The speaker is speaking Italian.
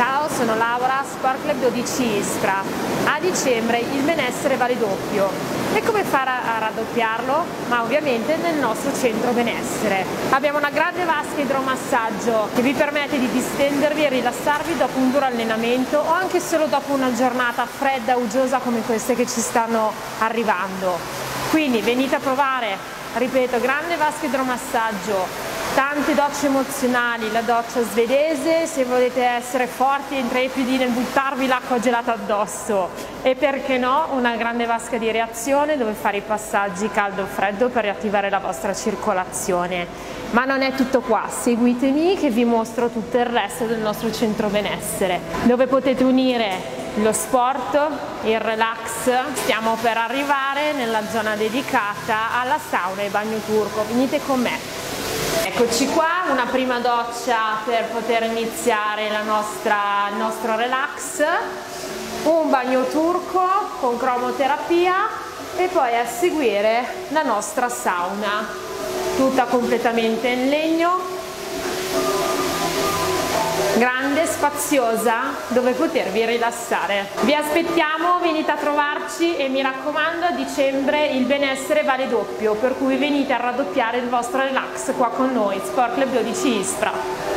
Ciao, sono Laura, Sport Club 12 Ispra. A dicembre il benessere vale doppio. E come fare a raddoppiarlo? Ma ovviamente nel nostro centro benessere. Abbiamo una grande vasca idromassaggio che vi permette di distendervi e rilassarvi dopo un duro allenamento o anche solo dopo una giornata fredda, uggiosa come queste che ci stanno arrivando. Quindi venite a provare, ripeto, grande vasca idromassaggio. Tante docce emozionali, la doccia svedese se volete essere forti e intrepidi nel buttarvi l'acqua gelata addosso, e perché no una grande vasca di reazione dove fare i passaggi caldo-freddo per riattivare la vostra circolazione. Ma non è tutto qua, seguitemi che vi mostro tutto il resto del nostro centro benessere, dove potete unire lo sport, il relax. Stiamo per arrivare nella zona dedicata alla sauna e bagno turco, venite con me. Eccoci qua, una prima doccia per poter iniziare il nostro relax, un bagno turco con cromoterapia e poi a seguire la nostra sauna, tutta completamente in legno, grande, spaziosa, dove potervi rilassare. Vi aspettiamo, venite a trovarci e mi raccomando, a dicembre il benessere vale doppio, per cui venite a raddoppiare il vostro relax qua con noi, Sport Club 12 Ispra.